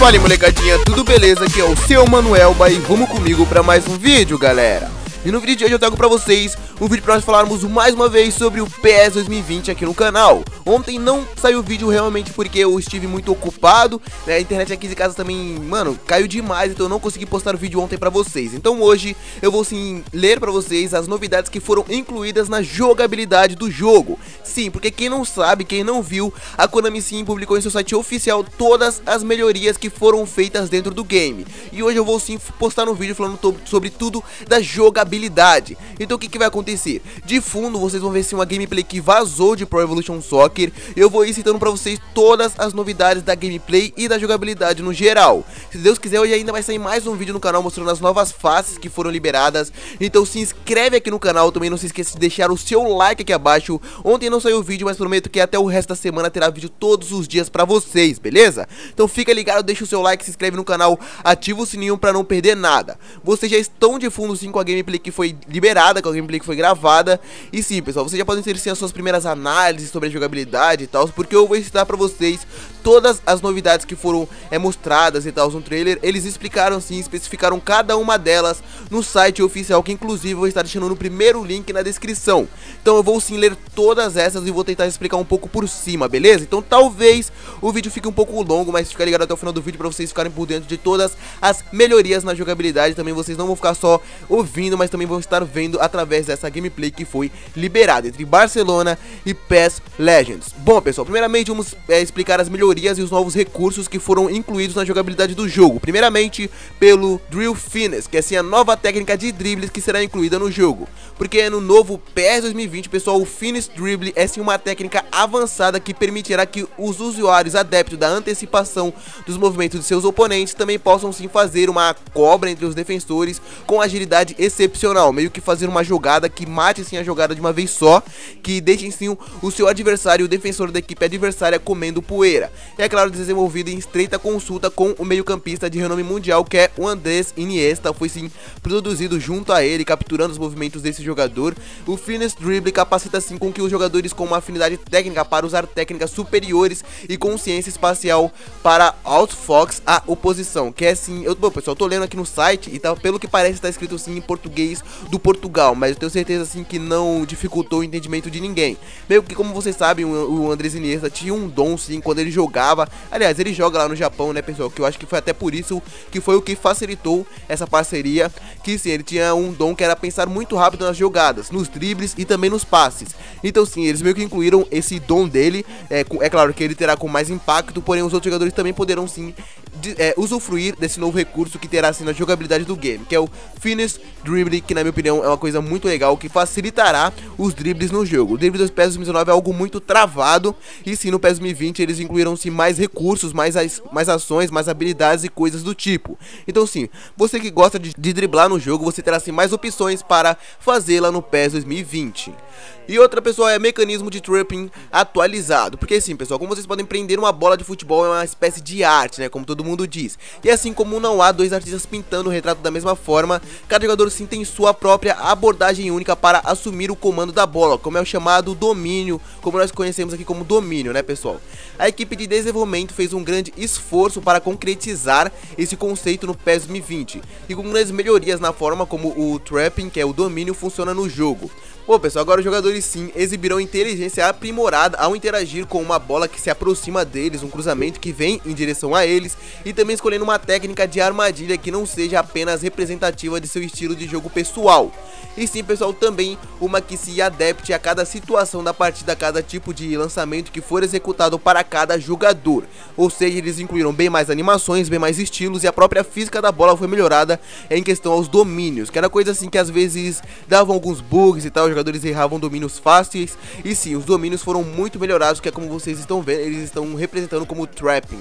Fala aí, molecadinha, tudo beleza? Aqui é o seu Manuelba e vamos comigo pra mais um vídeo, galera. E no vídeo de hoje eu trago pra vocês um vídeo pra nós falarmos mais uma vez sobre o PES 2020 aqui no canal. Ontem não saiu o vídeo realmente porque eu estive muito ocupado, né? A internet aqui de casa também, mano, caiu demais, então eu não consegui postar o vídeo ontem pra vocês. Então hoje eu vou sim ler pra vocês as novidades que foram incluídas na jogabilidade do jogo. Sim, porque quem não sabe, quem não viu, a Konami sim publicou em seu site oficial todas as melhorias que foram feitas dentro do game. E hoje eu vou sim postar um vídeo falando sobre tudo da jogabilidade. Então o que vai acontecer? De fundo vocês vão ver sim uma gameplay que vazou de Pro Evolution Soccer. Eu vou ir citando pra vocês todas as novidades da gameplay e da jogabilidade no geral. Se Deus quiser, hoje ainda vai sair mais um vídeo no canal mostrando as novas faces que foram liberadas. Então se inscreve aqui no canal, também não se esqueça de deixar o seu like aqui abaixo. Ontem não saiu o vídeo, mas prometo que até o resto da semana terá vídeo todos os dias pra vocês, beleza? Então fica ligado, deixa o seu like, se inscreve no canal, ativa o sininho pra não perder nada. Vocês já estão de fundo sim com a gameplay que foi liberada, com a gameplay que foi gravada. E sim, pessoal, vocês já podem ter sim as suas primeiras análises sobre a jogabilidade e tal, porque eu vou ensinar pra vocês todas as novidades que foram mostradas e tal no trailer. Eles explicaram sim, especificaram cada uma delas no site oficial, que inclusive eu vou estar deixando no primeiro link na descrição. Então eu vou sim ler todas essas e vou tentar explicar um pouco por cima, beleza? Então talvez o vídeo fique um pouco longo, mas fica ligado até o final do vídeo pra vocês ficarem por dentro de todas as melhorias na jogabilidade. Também vocês não vão ficar só ouvindo, mas também vão estar vendo através dessa gameplay que foi liberada entre Barcelona e PES Legends. Bom, pessoal, primeiramente vamos explicar as melhorias e os novos recursos que foram incluídos na jogabilidade do jogo. Primeiramente pelo Drill Finesse, que é assim a nova técnica de dribles que será incluída no jogo. Porque no novo PES 2020, pessoal, o Finesse Dribble é sim uma técnica avançada que permitirá que os usuários adeptos da antecipação dos movimentos de seus oponentes também possam sim fazer uma cobra entre os defensores com agilidade excepcional, meio que fazer uma jogada que mate sim a jogada de uma vez só, que deixe sim o seu adversário, o defensor da equipe adversária, comendo poeira. É claro, desenvolvido em estreita consulta com o meio-campista de renome mundial que é o Andrés Iniesta. Foi sim produzido junto a ele, capturando os movimentos desse jogador. O Finesse Dribble capacita assim com que os jogadores com uma afinidade técnica para usar técnicas superiores e consciência espacial para outfox a oposição, que é assim, bom, pessoal, eu tô lendo aqui no site e tá, pelo que parece tá escrito assim em português do Portugal, mas eu tenho certeza assim que não dificultou o entendimento de ninguém. Meio que, como vocês sabem, o Andrés Iniesta tinha um dom sim quando ele jogava. Aliás, ele joga lá no Japão, né, pessoal, que eu acho que foi até por isso que foi o que facilitou essa parceria, que sim, ele tinha um dom que era pensar muito rápido nas jogadas, nos dribles e também nos passes. Então sim, eles meio que incluíram esse dom dele. É claro que ele terá com mais impacto, porém os outros jogadores também poderão sim usufruir desse novo recurso que terá assim na jogabilidade do game, que é o Finesse Dribble, que na minha opinião é uma coisa muito legal, que facilitará os dribles no jogo. O drible do PES 2019 é algo muito travado, e sim, no PES 2020 eles incluíram sim mais recursos, mais ações, mais habilidades e coisas do tipo. Então sim, você que gosta de driblar no jogo, você terá sim mais opções para fazê-la no PES 2020. E outra, pessoal, é mecanismo de trapping atualizado. Porque sim, pessoal, como vocês podem prender uma bola de futebol é uma espécie de arte, né, como todo mundo diz. E assim como não há dois artistas pintando o retrato da mesma forma, cada jogador sim tem sua própria abordagem única para assumir o comando da bola, como é o chamado domínio, como nós conhecemos aqui como domínio, né, pessoal? A equipe de desenvolvimento fez um grande esforço para concretizar esse conceito no PES 2020, e com grandes melhorias na forma como o trapping, que é o domínio, funciona no jogo. Bom, pessoal, agora os jogadores sim exibirão inteligência aprimorada ao interagir com uma bola que se aproxima deles, um cruzamento que vem em direção a eles, e também escolhendo uma técnica de armadilha que não seja apenas representativa de seu estilo de jogo pessoal. E sim, pessoal, também uma que se adapte a cada situação da partida, a cada tipo de lançamento que for executado para cada jogador. Ou seja, eles incluíram bem mais animações, bem mais estilos, e a própria física da bola foi melhorada em questão aos domínios, que era coisa assim que às vezes davam alguns bugs e tal, os jogadores erravam domínios fáceis. E sim, os domínios foram muito melhorados, que é como vocês estão vendo, eles estão representando como trapping.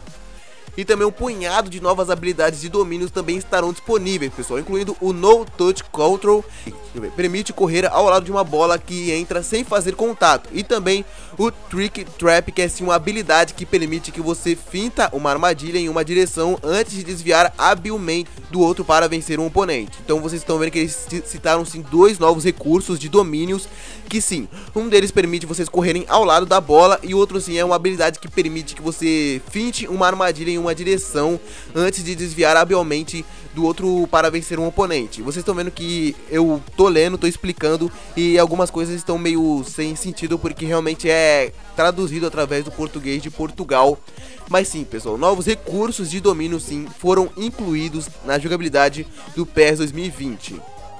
E também um punhado de novas habilidades de domínios também estarão disponíveis, pessoal, incluindo o No Touch Control, que permite correr ao lado de uma bola que entra sem fazer contato, e também o Trick Trap, que é sim uma habilidade que permite que você finta uma armadilha em uma direção antes de desviar habilmente do outro para vencer um oponente. Então vocês estão vendo que eles citaram sim dois novos recursos de domínios, que sim, um deles permite vocês correrem ao lado da bola, e outro sim é uma habilidade que permite que você finte uma armadilha em uma direção antes de desviar habilmente do outro para vencer um oponente. Vocês estão vendo que eu tô lendo, tô explicando e algumas coisas estão meio sem sentido porque realmente é traduzido através do português de Portugal. Mas sim, pessoal, novos recursos de domínio sim foram incluídos na jogabilidade do PES 2020.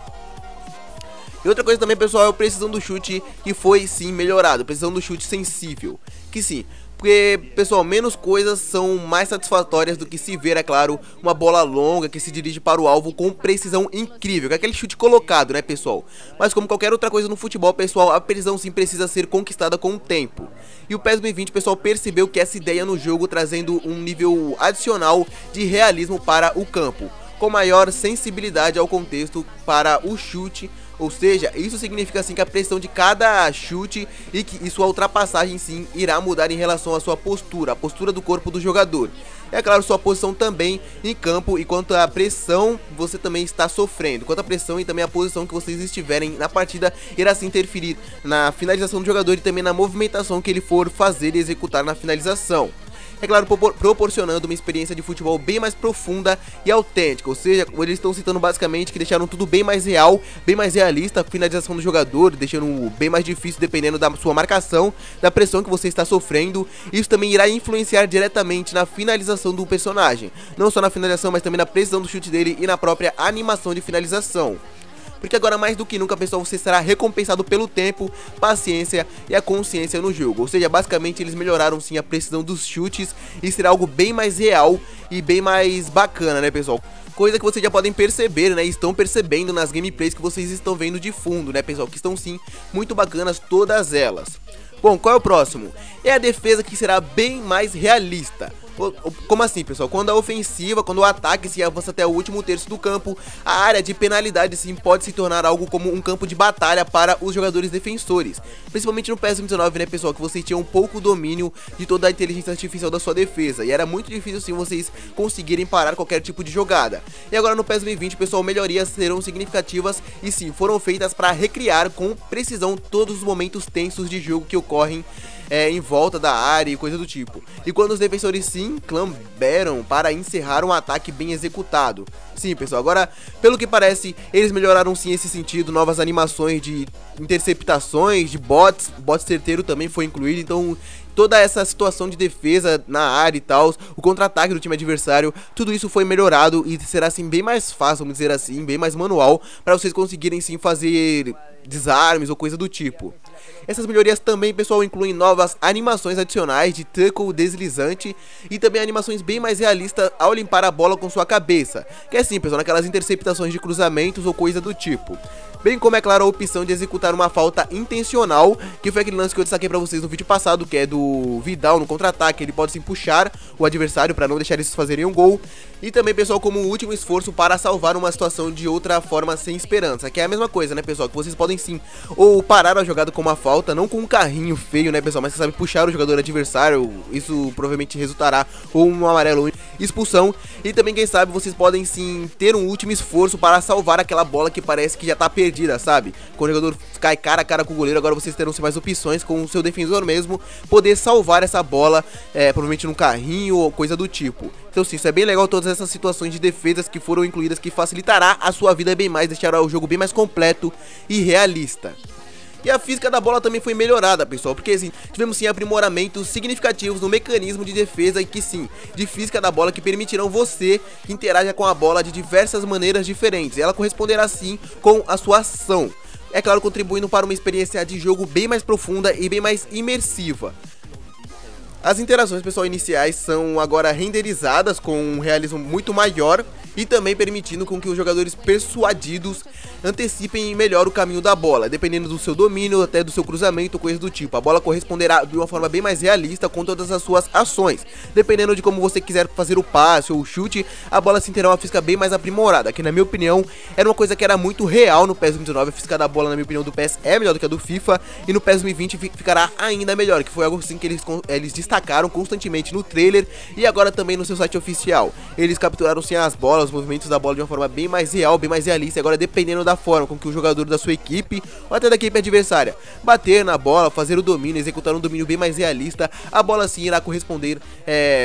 E outra coisa também, pessoal, é a precisão do chute, que foi sim melhorado, precisão do chute sensível, que sim, porque, pessoal, menos coisas são mais satisfatórias do que se ver, é claro, uma bola longa que se dirige para o alvo com precisão incrível, que é aquele chute colocado, né, pessoal? Mas como qualquer outra coisa no futebol, pessoal, a precisão sim precisa ser conquistada com o tempo. E o PES 2020, pessoal, percebeu que essa ideia no jogo, trazendo um nível adicional de realismo para o campo, com maior sensibilidade ao contexto para o chute. Ou seja, isso significa assim que a pressão de cada chute e sua ultrapassagem sim irá mudar em relação à sua postura, a postura do corpo do jogador. É claro, sua posição também em campo e quanto à pressão você também está sofrendo. Quanto à pressão e também a posição que vocês estiverem na partida irá se interferir na finalização do jogador e também na movimentação que ele for fazer e executar na finalização. É claro, proporcionando uma experiência de futebol bem mais profunda e autêntica, ou seja, eles estão citando basicamente que deixaram tudo bem mais real, bem mais realista, a finalização do jogador, deixando bem mais difícil dependendo da sua marcação, da pressão que você está sofrendo. Isso também irá influenciar diretamente na finalização do personagem, não só na finalização, mas também na precisão do chute dele e na própria animação de finalização. Porque agora mais do que nunca, pessoal, você será recompensado pelo tempo, paciência e a consciência no jogo. Ou seja, basicamente eles melhoraram sim a precisão dos chutes e será algo bem mais real e bem mais bacana, né, pessoal? Coisa que vocês já podem perceber, né, estão percebendo nas gameplays que vocês estão vendo de fundo, né, pessoal, que estão sim muito bacanas todas elas. Bom, qual é o próximo? É a defesa, que será bem mais realista. Como assim, pessoal? Quando a ofensiva, quando o ataque se avança até o último terço do campo, a área de penalidade sim pode se tornar algo como um campo de batalha para os jogadores defensores. Principalmente no PES 2019, né, pessoal, que vocês tinham pouco domínio de toda a inteligência artificial da sua defesa e era muito difícil sim vocês conseguirem parar qualquer tipo de jogada. E agora no PES 2020, pessoal, melhorias serão significativas e sim, foram feitas para recriar com precisão todos os momentos tensos de jogo que ocorrem em volta da área e coisa do tipo. E quando os defensores sim clamberam para encerrar um ataque bem executado. Sim, pessoal, agora, pelo que parece, eles melhoraram sim esse sentido, novas animações de interceptações, de bots certeiro também foi incluído, então toda essa situação de defesa na área e tal, o contra-ataque do time adversário, tudo isso foi melhorado e será assim bem mais fácil, vamos dizer assim, bem mais manual, para vocês conseguirem sim fazer desarmes ou coisa do tipo. Essas melhorias também, pessoal, incluem novas animações adicionais de tackle deslizante e também animações bem mais realistas ao limpar a bola com sua cabeça, que é assim, pessoal, naquelas interceptações de cruzamentos ou coisa do tipo. Bem como, é claro, a opção de executar uma falta intencional, que foi aquele lance que eu destaquei pra vocês no vídeo passado, que é do Vidal no contra-ataque. Ele pode sim puxar o adversário pra não deixar eles fazerem um gol. E também, pessoal, como um último esforço para salvar uma situação de outra forma sem esperança, que é a mesma coisa, né, pessoal, que vocês podem sim ou parar a jogada com uma falta, não com um carrinho feio, né, pessoal, mas você sabe puxar o jogador adversário, isso provavelmente resultará ou um amarelo, expulsão. E também, quem sabe, vocês podem sim ter um último esforço para salvar aquela bola que parece que já tá perdida, sabe? Quando o jogador cai cara a cara com o goleiro, agora vocês terão mais opções com o seu defensor mesmo, poder salvar essa bola, provavelmente num carrinho ou coisa do tipo. Então sim, isso é bem legal, todas essas situações de defesas que foram incluídas, que facilitará a sua vida bem mais, deixará o jogo bem mais completo e realista. E a física da bola também foi melhorada, pessoal, porque assim, tivemos sim aprimoramentos significativos no mecanismo de defesa e que sim, de física da bola, que permitirão você que interaja com a bola de diversas maneiras diferentes. Ela corresponderá sim com a sua ação. É claro, contribuindo para uma experiência de jogo bem mais profunda e bem mais imersiva. As interações, pessoal, iniciais são agora renderizadas com um realismo muito maior e também permitindo com que os jogadores persuadidos antecipem melhor o caminho da bola, dependendo do seu domínio, até do seu cruzamento, coisa do tipo. A bola corresponderá de uma forma bem mais realista com todas as suas ações. Dependendo de como você quiser fazer o passe ou o chute, a bola sim terá uma física bem mais aprimorada, que na minha opinião era uma coisa que era muito real no PES 2019. A física da bola, na minha opinião, do PES é melhor do que a do FIFA, e no PES 2020 ficará ainda melhor, que foi algo assim que eles destacaram constantemente no trailer e agora também no seu site oficial. Eles capturaram sim as bolas, os movimentos da bola de uma forma bem mais real, bem mais realista. E agora, dependendo da forma com que o jogador da sua equipe ou até da equipe adversária bater na bola, fazer o domínio, executar um domínio bem mais realista, a bola sim irá corresponder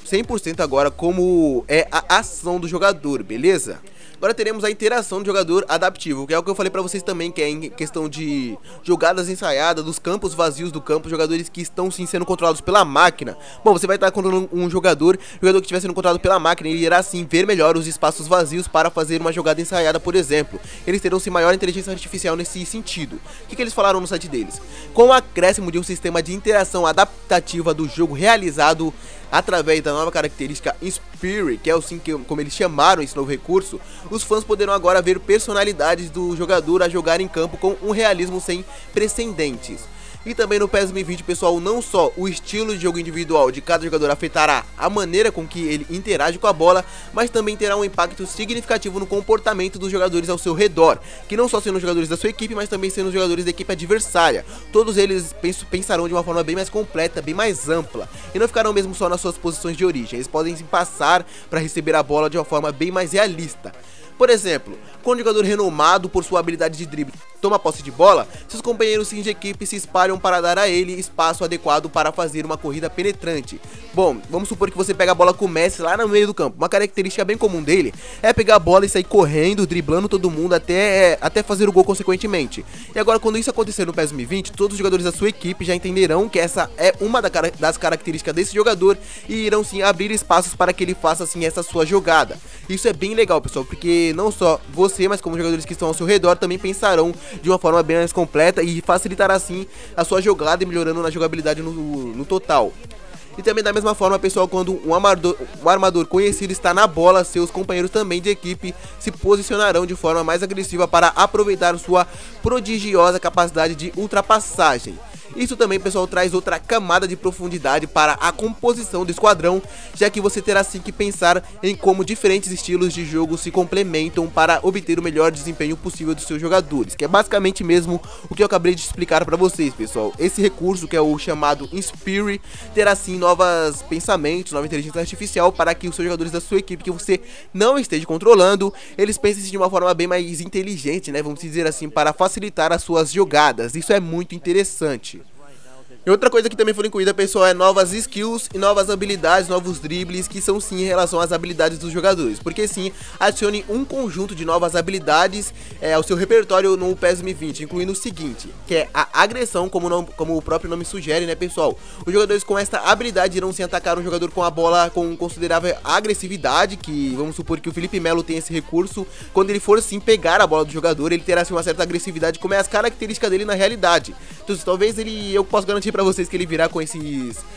100% agora como é a ação do jogador, beleza? Agora teremos a interação do jogador adaptivo, que é o que eu falei pra vocês também, que é em questão de jogadas ensaiadas, dos campos vazios do campo, jogadores que estão sim sendo controlados pela máquina. Bom, você vai estar controlando um jogador que estiver sendo controlado pela máquina, ele irá sim ver melhor os espaços vazios para fazer uma jogada ensaiada, por exemplo. Eles terão sim maior inteligência artificial nesse sentido. O que eles falaram no site deles? Com o acréscimo de um sistema de interação adaptativa do jogo realizado através da nova característica Inspire, que é assim como eles chamaram esse novo recurso, os fãs poderão agora ver personalidades do jogador a jogar em campo com um realismo sem precedentes. E também no PES 2020, pessoal, não só o estilo de jogo individual de cada jogador afetará a maneira com que ele interage com a bola, mas também terá um impacto significativo no comportamento dos jogadores ao seu redor, que não só sendo os jogadores da sua equipe, mas também sendo os jogadores da equipe adversária. Todos eles pensarão de uma forma bem mais completa, bem mais ampla, e não ficarão mesmo só nas suas posições de origem, eles podem passar para receber a bola de uma forma bem mais realista. Por exemplo, quando o jogador renomado por sua habilidade de drible toma posse de bola, seus companheiros de equipe se espalham para dar a ele espaço adequado para fazer uma corrida penetrante. Bom, vamos supor que você pega a bola com o Messi lá no meio do campo. Uma característica bem comum dele é pegar a bola e sair correndo, driblando todo mundo até fazer o gol consequentemente. E agora, quando isso acontecer no PES 2020, todos os jogadores da sua equipe já entenderão que essa é uma das características desse jogador e irão sim abrir espaços para que ele faça assim essa sua jogada. Isso é bem legal, pessoal, porque não só você, mas como os jogadores que estão ao seu redor também pensarão de uma forma bem mais completa e facilitará assim a sua jogada e melhorando na jogabilidade no total. E também da mesma forma, pessoal, quando um armador conhecido está na bola, seus companheiros também de equipe se posicionarão de forma mais agressiva para aproveitar sua prodigiosa capacidade de ultrapassagem. Isso também, pessoal, traz outra camada de profundidade para a composição do esquadrão, já que você terá sim que pensar em como diferentes estilos de jogo se complementam para obter o melhor desempenho possível dos seus jogadores, que é basicamente mesmo o que eu acabei de explicar para vocês, pessoal. Esse recurso, que é o chamado Inspire, terá sim novos pensamentos, nova inteligência artificial para que os seus jogadores da sua equipe que você não esteja controlando, eles pensem de uma forma bem mais inteligente, né, vamos dizer assim, para facilitar as suas jogadas. Isso é muito interessante. E outra coisa que também foi incluída, pessoal, é novas skills e novas habilidades, novos dribles, que são sim em relação às habilidades dos jogadores. Porque sim, adicione um conjunto de novas habilidades ao seu repertório no PES 2020, incluindo o seguinte, que é a agressão, como o próprio nome sugere, né, pessoal? Os jogadores com esta habilidade irão sim atacar um jogador com a bola com considerável agressividade, que vamos supor que o Felipe Melo tem esse recurso. Quando ele for sim pegar a bola do jogador, ele terá sim uma certa agressividade, como é as características dele na realidade. Então talvez eu posso garantir pra vocês que ele virá com esse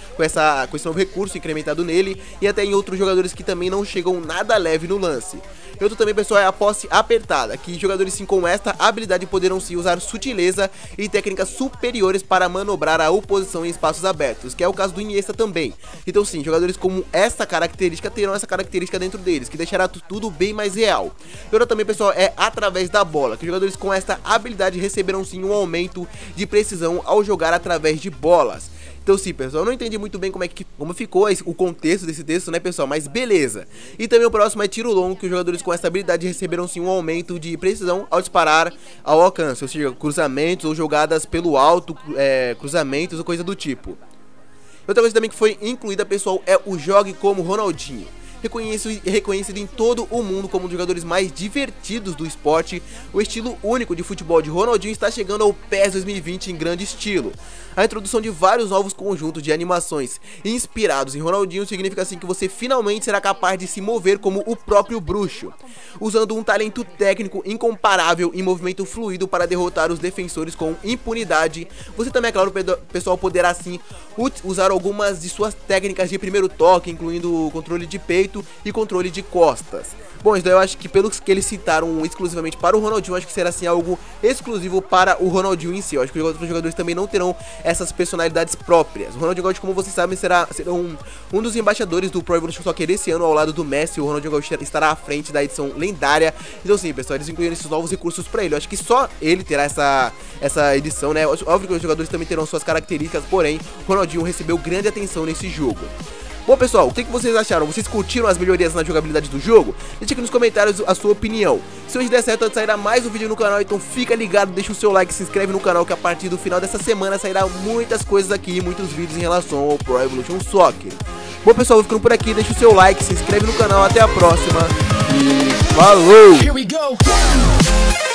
novo recurso incrementado nele, e até em outros jogadores que também não chegam nada leve no lance. E outro também, pessoal, é a posse apertada, que jogadores sim com esta habilidade poderão sim usar sutileza e técnicas superiores para manobrar a oposição em espaços abertos, que é o caso do Iniesta também. Então sim, jogadores com essa característica terão essa característica dentro deles, que deixará tudo bem mais real. E outra também, pessoal, é através da bola, que jogadores com esta habilidade receberão sim um aumento de precisão ao jogar através de bolas. Então sim, pessoal, eu não entendi muito bem como ficou o contexto desse texto, né, pessoal, mas beleza. E também o próximo é tiro longo, que os jogadores com essa habilidade receberão sim um aumento de precisão ao disparar ao alcance, ou seja, cruzamentos ou jogadas pelo alto, cruzamentos ou coisa do tipo. Outra coisa também que foi incluída, pessoal, é o Jogue como Ronaldinho. Reconhecido em todo o mundo como um dos jogadores mais divertidos do esporte, o estilo único de futebol de Ronaldinho está chegando ao PES 2020 em grande estilo. A introdução de vários novos conjuntos de animações inspirados em Ronaldinho significa assim que você finalmente será capaz de se mover como o próprio bruxo, usando um talento técnico incomparável e movimento fluido para derrotar os defensores com impunidade. Você também, é claro, pessoal, poderá assim usar algumas de suas técnicas de primeiro toque, incluindo controle de peito e controle de costas. Bom, isso daí eu acho que pelos que eles citaram exclusivamente para o Ronaldinho, acho que será assim algo exclusivo para o Ronaldinho em si. Eu acho que os outros jogadores também não terão essas personalidades próprias. O Ronaldinho Gaúcho, como vocês sabem, será um dos embaixadores do Pro Evolution Soccer esse ano ao lado do Messi. O Ronaldinho Gaúcho estará à frente da edição lendária. Então sim, pessoal, eles incluíram esses novos recursos para ele. Eu acho que só ele terá essa edição, né? Óbvio que os jogadores também terão suas características, porém, o Ronaldinho recebeu grande atenção nesse jogo. Bom, pessoal, o que vocês acharam? Vocês curtiram as melhorias na jogabilidade do jogo? Deixa aqui nos comentários a sua opinião. Se hoje der certo, sairá mais um vídeo no canal, então fica ligado, deixa o seu like, se inscreve no canal, que a partir do final dessa semana sairá muitas coisas aqui, muitos vídeos em relação ao Pro Evolution Soccer. Bom, pessoal, vou ficando por aqui. Deixa o seu like, se inscreve no canal. Até a próxima e falou! Here we go.